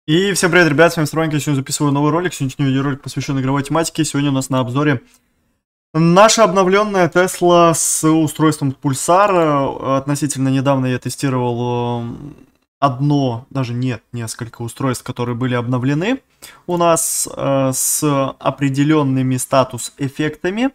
И всем привет, ребят, с вами Строньки, я сегодня записываю новый ролик. Сегодняшний видеоролик посвящен игровой тематике. Сегодня у нас на обзоре наша обновленная Tesla с устройством Pulsar. Относительно недавно я тестировал одно, даже нет, несколько устройств, которые были обновлены у нас с определенными статус-эффектами.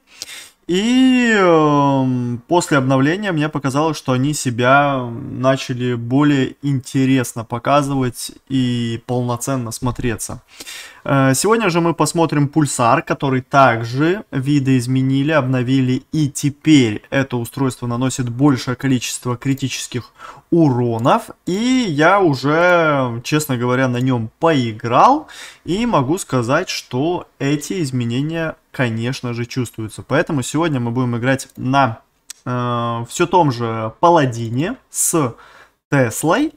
И после обновления мне показалось, что они себя начали более интересно показывать и полноценно смотреться. Сегодня же мы посмотрим Pulsar, который также видоизменили, обновили, и теперь это устройство наносит большее количество критических уронов. И я уже, честно говоря, на нем поиграл и могу сказать, что эти изменения, конечно же, чувствуются. Поэтому сегодня мы будем играть на все том же Паладине с Теслой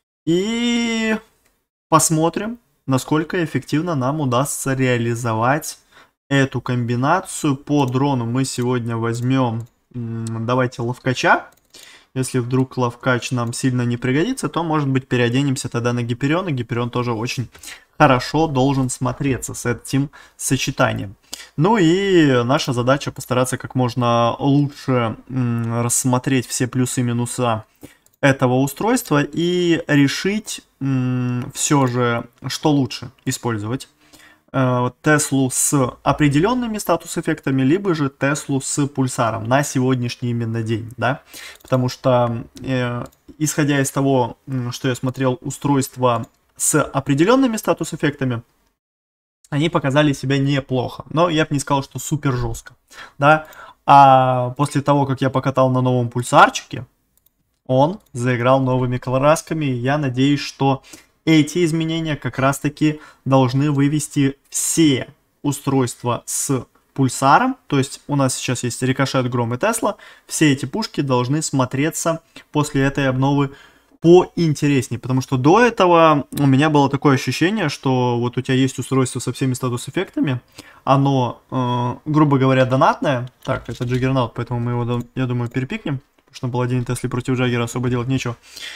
и посмотрим, насколько эффективно нам удастся реализовать эту комбинацию. По дрону мы сегодня возьмем, давайте, ловкача. Если вдруг ловкач нам сильно не пригодится, то, может быть, переоденемся тогда на Гиперион. И Гиперион тоже очень хорошо должен смотреться с этим сочетанием. Ну и наша задача постараться как можно лучше рассмотреть все плюсы и минуса этого устройства и решить все же, что лучше использовать. Теслу с определенными статус-эффектами, либо же Теслу с пульсаром на сегодняшний именно день, да, потому что, исходя из того, что я смотрел, устройства с определенными статус-эффектами, они показали себя неплохо, но я бы не сказал, что супер жестко, да, а после того, как я покатал на новом пульсарчике, он заиграл новыми красками, и я надеюсь, что эти изменения как раз-таки должны вывести все устройства с пульсаром. То есть у нас сейчас есть Рикошет, Гром и Тесла. Все эти пушки должны смотреться после этой обновы поинтереснее. Потому что до этого у меня было такое ощущение, что вот у тебя есть устройство со всеми статус-эффектами. Оно, грубо говоря, донатное. Так, это Джаггернаут, поэтому мы его, я думаю, перепикнем. Потому что на Паладине Тесле против Джаггера особо делать нечего.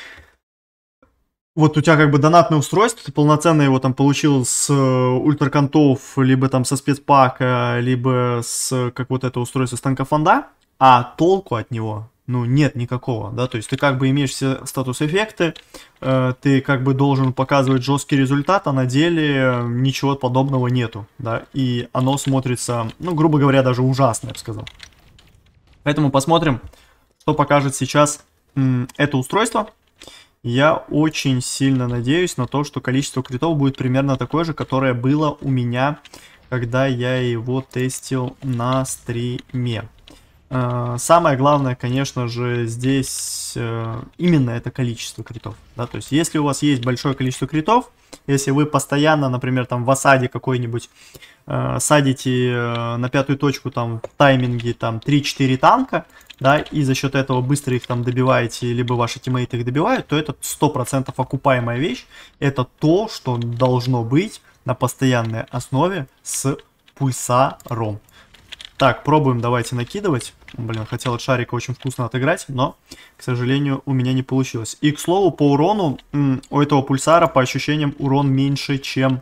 Вот у тебя как бы донатное устройство, ты полноценно его там получил с ультраконтов, либо там со спецпака, либо с, как вот это устройство с танкофонда, а толку от него, ну, нет никакого, да, то есть ты как бы имеешь все статус-эффекты, ты как бы должен показывать жесткий результат, а на деле ничего подобного нету, да, и оно смотрится, ну, грубо говоря, даже ужасно, я бы сказал. Поэтому посмотрим, что покажет сейчас это устройство. Я очень сильно надеюсь на то, что количество критов будет примерно такое же, которое было у меня, когда я его тестил на стриме. Самое главное, конечно же, здесь именно это количество критов. Да? То есть, если у вас есть большое количество критов, если вы постоянно, например, там в осаде какой-нибудь садите на пятую точку там в тайминге там 3-4 танка, да, и за счет этого быстро их там добиваете, либо ваши тиммейты их добивают, то это 100% окупаемая вещь. Это то, что должно быть на постоянной основе с пульсаром. Так, пробуем, давайте накидывать. Блин, хотел от шарика очень вкусно отыграть, но, к сожалению, у меня не получилось. И, к слову, по урону, у этого пульсара, по ощущениям, урон меньше, чем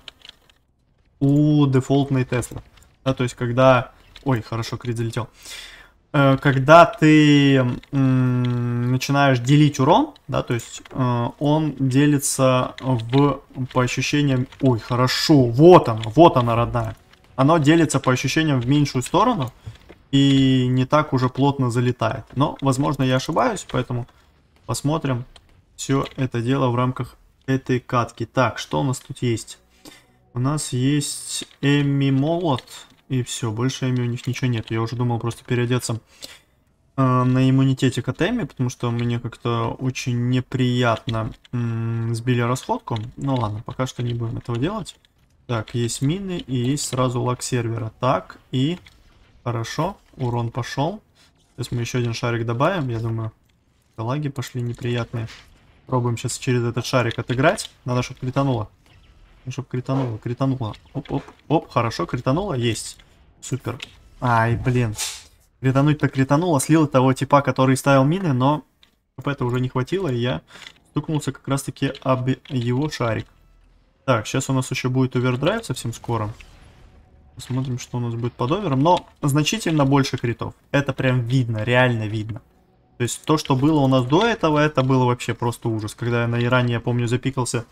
у дефолтной Теслы. Да, то есть, когда... Ой, хорошо, крит залетел. Когда ты начинаешь делить урон, да, то есть он делится по ощущениям... Ой, хорошо, вот она, родная. Оно делится по ощущениям в меньшую сторону и не так уже плотно залетает. Но, возможно, я ошибаюсь, поэтому посмотрим все это дело в рамках этой катки. Так, что у нас тут есть? У нас есть Эмми Молот. И все, больше Эми у них ничего нет. Я уже думал просто переодеться на иммунитете к Эми, потому что мне как-то очень неприятно сбили расходку. Ну ладно, пока что не будем этого делать. Так, есть мины и есть сразу лаг сервера. Так, и хорошо, урон пошел. Сейчас мы еще один шарик добавим, я думаю. Лаги пошли неприятные. Пробуем сейчас через этот шарик отыграть. Надо, чтобы критануло. Чтобы критануло. Оп, хорошо, критануло, есть. Супер. Ай, блин. Критануть-то критануло, слил того типа, который ставил мины, но это уже не хватило, и я стукнулся как раз-таки об его шарик. Так, сейчас у нас еще будет овердрайв совсем скоро. Посмотрим, что у нас будет под овером. Но значительно больше критов. Это прям видно, реально видно. То есть то, что было у нас до этого, это было вообще просто ужас. Когда я на Иране, я помню, запикался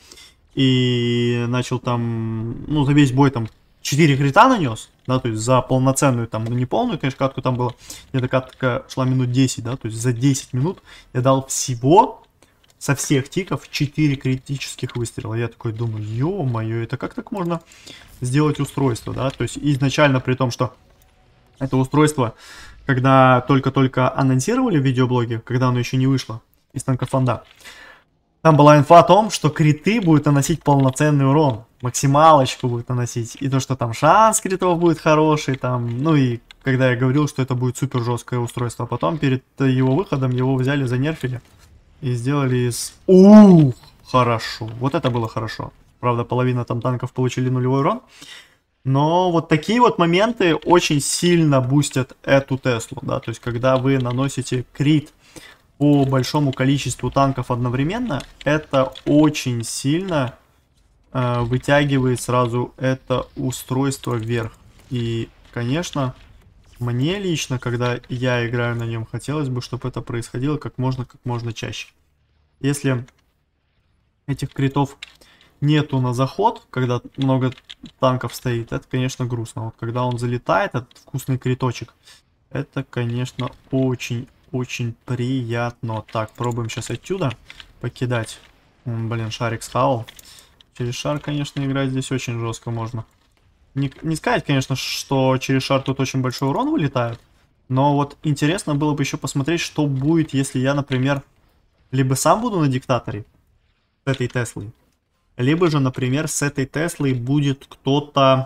и начал там, ну, за весь бой там 4 крита нанес, да, то есть за полноценную там, ну, не полную, конечно, катку там было, где-то катка шла минут 10, да, то есть за 10 минут я дал всего со всех тиков 4 критических выстрела. Я такой думаю, ё-моё, это как так можно сделать устройство, да, то есть изначально при том, что это устройство, когда только-только анонсировали в видеоблоге, когда оно еще не вышло из танкофонда, там была инфа о том, что криты будут наносить полноценный урон, максималочку будет наносить, и то, что там шанс критов будет хороший, там, ну и когда я говорил, что это будет супер жесткое устройство, а потом перед его выходом его взяли, занерфили и сделали из... Ух, хорошо, вот это было хорошо. Правда, половина там танков получили нулевой урон. Но вот такие вот моменты очень сильно бустят эту Теслу, да, то есть когда вы наносите крит по большому количеству танков одновременно, это очень сильно вытягивает сразу это устройство вверх. И, конечно, мне лично, когда я играю на нем, хотелось бы, чтобы это происходило как можно чаще. Если этих критов нету на заход, когда много танков стоит, это, конечно, грустно. Вот когда он залетает, этот вкусный криточек, это, конечно, очень приятно. Так, пробуем сейчас отсюда покидать. Блин, шарик схавал. Через шар, конечно, играть здесь очень жестко можно. Не сказать, конечно, что через шар тут очень большой урон вылетает. Но вот интересно было бы еще посмотреть, что будет, если я, например, либо сам буду на диктаторе с этой Теслой, либо же, например, с этой Теслой будет кто-то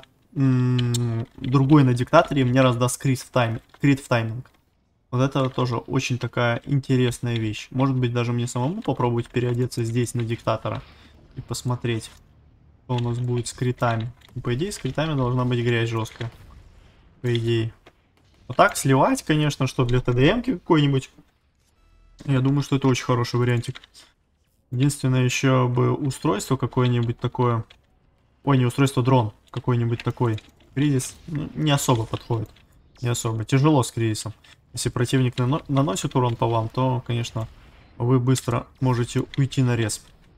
другой на диктаторе и мне раздаст крит в тайминг. Вот это тоже очень такая интересная вещь. Может быть, даже мне самому попробовать переодеться здесь на диктатора и посмотреть, что у нас будет с критами. И, по идее, с критами должна быть грязь жесткая. По идее. Вот так сливать, конечно, что для ТДМки какой-нибудь. Я думаю, что это очень хороший вариантик. Единственное, еще бы устройство какое-нибудь такое. Ой, не устройство, дрон какой-нибудь такой. Кризис не особо подходит. Не особо. Тяжело с кризисом. Если противник наносит урон по вам, то, конечно, вы быстро можете уйти на респ.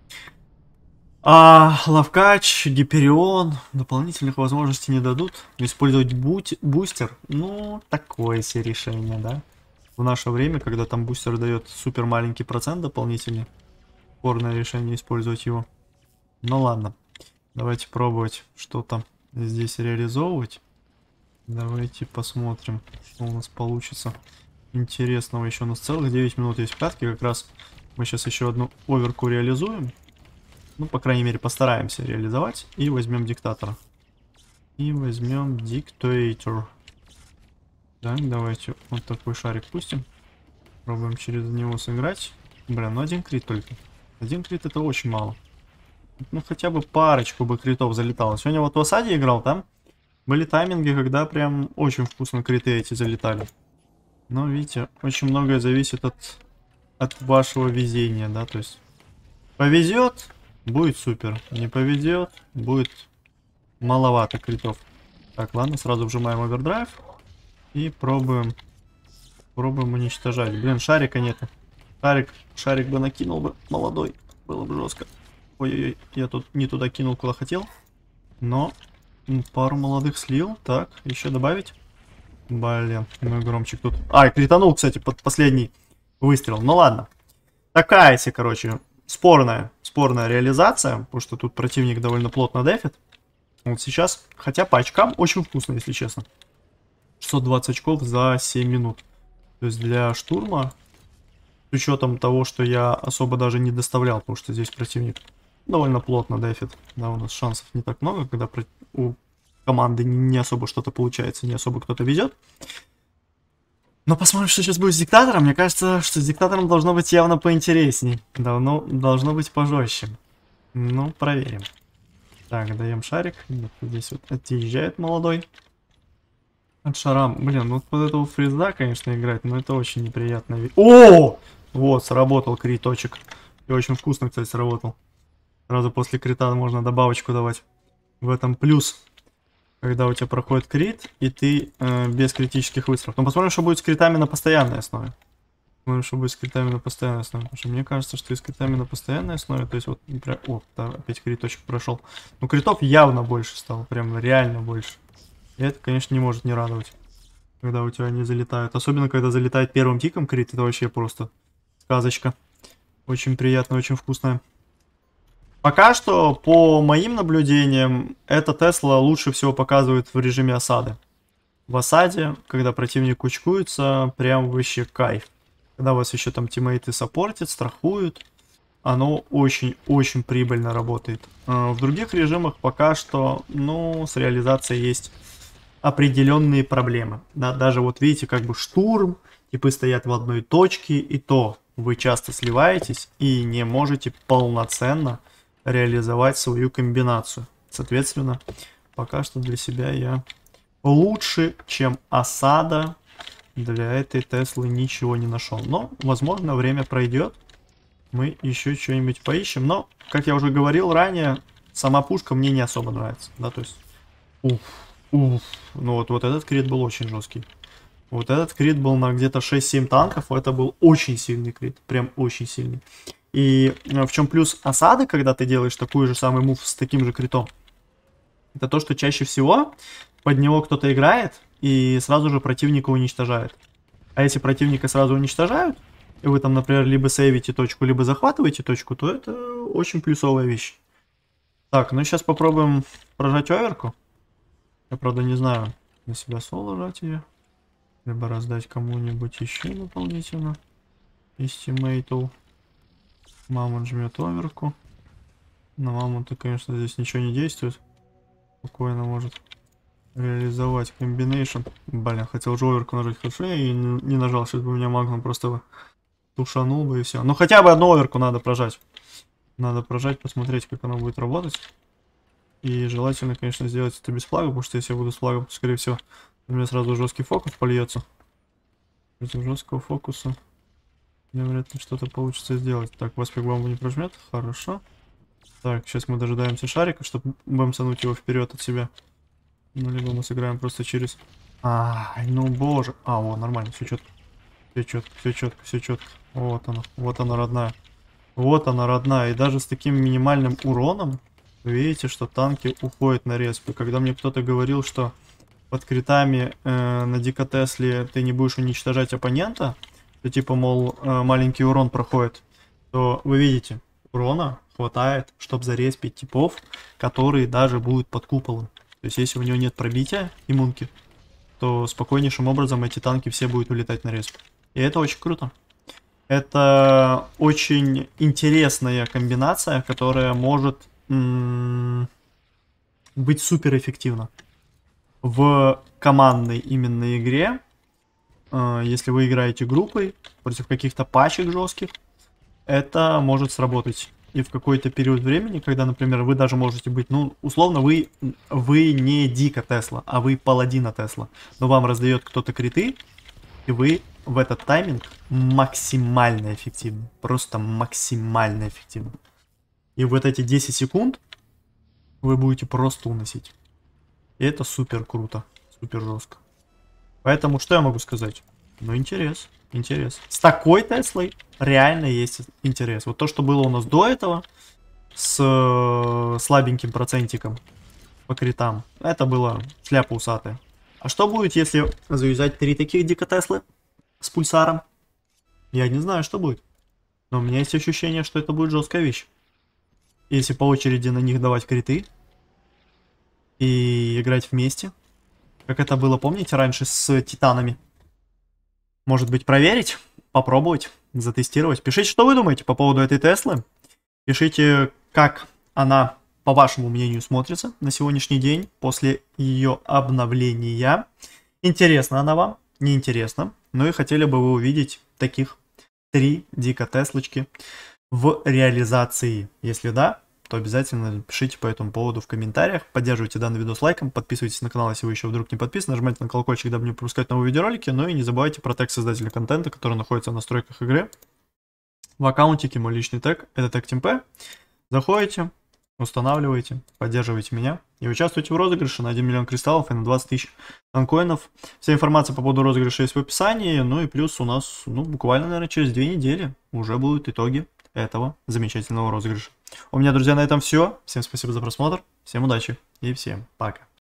А Лавкач, Гиперион дополнительных возможностей не дадут. Использовать бустер, ну, такое себе решение, да. В наше время, когда там бустер дает супер маленький процент дополнительный, спорное решение использовать его. Ну ладно, давайте пробовать что-то здесь реализовывать. Давайте посмотрим, что у нас получится интересного. Еще у нас целых 9 минут есть в катке. Как раз мы сейчас еще одну оверку реализуем. Ну, по крайней мере, постараемся реализовать. И возьмем диктатора. И возьмем диктатор. Так, давайте вот такой шарик пустим. Пробуем через него сыграть. Блин, ну один крит только. Один крит это очень мало. Ну, хотя бы парочку бы критов залетало. Сегодня вот в осаде играл, там были тайминги, когда прям очень вкусно криты эти залетали. Но, видите, очень многое зависит от вашего везения, да, то есть повезет, будет супер, не повезет, будет маловато критов. Так, ладно, сразу вжимаем овердрайв и пробуем уничтожать. Блин, шарика нету. Шарик бы накинул бы, молодой, было бы жестко. Ой-ой-ой, я тут не туда кинул, куда хотел, но пару молодых слил. Так, еще добавить. Блин, мой громчик тут. Ай, кританул, кстати, под последний выстрел. Ну ладно. Такая себе, короче, спорная реализация. Потому что тут противник довольно плотно дефит. Вот сейчас, хотя по очкам очень вкусно, если честно. 620 очков за 7 минут. То есть для штурма, с учетом того, что я особо даже не доставлял, потому что здесь противник довольно плотно дефит. Да, у нас шансов не так много, когда у команды не особо что-то получается, не особо кто-то везет. Но посмотрим, что сейчас будет с диктатором. Мне кажется, что с диктатором должно быть явно поинтересней. Должно быть пожестче. Ну, проверим. Так, даем шарик. Здесь вот отъезжает молодой. От шара. Блин, ну под этого фриза, конечно, играть, но это очень неприятно. О! Вот, сработал криточек. И очень вкусно, кстати, сработал. Сразу после крита можно добавочку давать. В этом плюс, когда у тебя проходит крит, и ты без критических выстрелов. Но посмотрим, что будет с критами на постоянной основе. Посмотрим, что будет с критами на постоянной основе. Потому что мне кажется, что и с критами на постоянной основе, то есть вот, например, о, да, опять криточек прошел. Ну, критов явно больше стало, прям реально больше. И это, конечно, не может не радовать, когда у тебя не залетают. Особенно, когда залетает первым тиком крит, это вообще просто сказочка. Очень приятно, очень вкусная. Пока что, по моим наблюдениям, эта Тесла лучше всего показывает в режиме осады. В осаде, когда противник кучкуется, прям вообще кайф. Когда вас еще там тиммейты саппортят, страхуют, оно очень-очень прибыльно работает. В других режимах пока что, ну, с реализацией есть определенные проблемы. Да, даже вот видите, как бы штурм, типы стоят в одной точке, и то вы часто сливаетесь и не можете полноценно реализовать свою комбинацию. Соответственно, пока что для себя я лучше, чем осада, для этой Теслы ничего не нашел. Но, возможно, время пройдет, мы еще что-нибудь поищем. Но, как я уже говорил ранее, сама пушка мне не особо нравится. Да, то есть, уф. Ну вот этот крит был очень жесткий. Вот этот крит был на где-то 6-7 танков. Это был очень сильный крит. Прям очень сильный. И в чем плюс осады, когда ты делаешь такой же самый мув с таким же критом? Это то, что чаще всего под него кто-то играет и сразу же противника уничтожает. А если противника сразу уничтожают, и вы там, например, либо сейвите точку, либо захватываете точку, то это очень плюсовая вещь. Так, ну сейчас попробуем прожать оверку. Я, правда, не знаю, на себя соло жать ее, либо раздать кому-нибудь еще дополнительно из тиммейтов. Мамонт жмет оверку. На мамонта, конечно, здесь ничего не действует. Спокойно может реализовать комбинейшн. Блин, хотел же оверку нажать, хорошо, я не нажал, сейчас бы у меня магнум просто тушанул бы и все. Но хотя бы одну оверку надо прожать. Надо прожать, посмотреть, как она будет работать. И желательно, конечно, сделать это без флага, потому что если я буду с флагом, то, скорее всего, у меня сразу жесткий фокус польется. Против жесткого фокуса мне вряд ли что-то получится сделать. Так, васпик бомбу не прожмет, хорошо. Так, сейчас мы дожидаемся шарика, чтобы бэмсануть его вперед от себя. Ну, либо мы сыграем просто через... Ай, ну боже. А, о, нормально, все четко. Все четко, все четко, все четко. Вот она родная. Вот она родная. И даже с таким минимальным уроном вы видите, что танки уходят на респы. Когда мне кто-то говорил, что под критами на Дико Тесле ты не будешь уничтожать оппонента, то типа, мол, маленький урон проходит, то вы видите, урона хватает, чтобы зареспить типов, которые даже будут под куполом. То есть, если у него нет пробития иммунки, то спокойнейшим образом эти танки все будут улетать на респ. И это очень круто. Это очень интересная комбинация, которая может быть супер эффективна в командной именно игре. Если вы играете группой против каких-то пачек жестких, это может сработать. И в какой-то период времени, когда, например, вы даже можете быть, ну, условно, вы не Дико Тесла, а вы Паладина Тесла, но вам раздает кто-то криты, и вы в этот тайминг максимально эффективны. Просто максимально эффективны. И вот эти 10 секунд вы будете просто уносить. И это супер круто, супер жестко. Поэтому что я могу сказать? Ну, интерес. С такой Теслой реально есть интерес. Вот то, что было у нас до этого, с слабеньким процентиком по критам, это было шляпа усатая. А что будет, если завязать 3 таких Дико Теслы с пульсаром? Я не знаю, что будет. Но у меня есть ощущение, что это будет жесткая вещь. Если по очереди на них давать криты и играть вместе, как это было, помните, раньше с Титанами? Может быть, проверить, попробовать, затестировать. Пишите, что вы думаете по поводу этой Теслы. Пишите, как она, по вашему мнению, смотрится на сегодняшний день после ее обновления. Интересна она вам? Неинтересно. Ну и хотели бы вы увидеть таких 3 Дико Теслочки в реализации. Если да, то обязательно пишите по этому поводу в комментариях. Поддерживайте данный видос лайком, подписывайтесь на канал, если вы еще вдруг не подписаны, нажимайте на колокольчик, дабы не пропускать новые видеоролики. Ну и не забывайте про тег создателя контента, который находится в настройках игры. В аккаунтике мой личный тег, это тег TeamP. Заходите, устанавливаете, поддерживайте меня и участвуйте в розыгрыше на 1 миллион кристаллов и на 20 тысяч танкоинов. Вся информация по поводу розыгрыша есть в описании. Ну и плюс у нас, ну, буквально, наверное, через 2 недели уже будут итоги этого замечательного розыгрыша. У меня, друзья, на этом все. Всем спасибо за просмотр, всем удачи и всем пока.